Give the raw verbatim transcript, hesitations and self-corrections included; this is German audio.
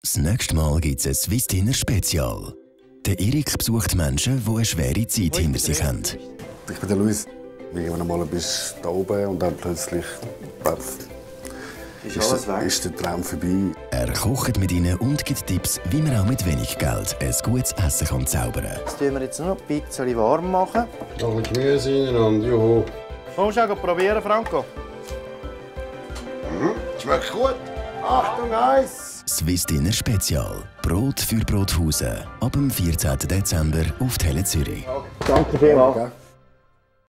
Das nächste Mal gibt es ein Swiss Dinner Spezial. Der Erik besucht Menschen, die eine schwere Zeit hinter sich haben. Ich bin der Luis. Irgendwann mal bist du da oben und dann plötzlich Platz. Ist, ist, ist der Traum vorbei. Er kocht mit ihnen und gibt Tipps, wie man auch mit wenig Geld ein gutes Essen kann zaubern kann. Das tun wir jetzt nur noch ein bisschen warm machen. Noch ein Gemüse rein und juhu. Komm schon, probieren, Franco. Mhm. Schmeckt gut. Achtung, Eis! Swiss Dinner Spezial. Brot für Brothausen. Ab dem vierzehnten Dezember auf Tele Zürich. Danke vielmals.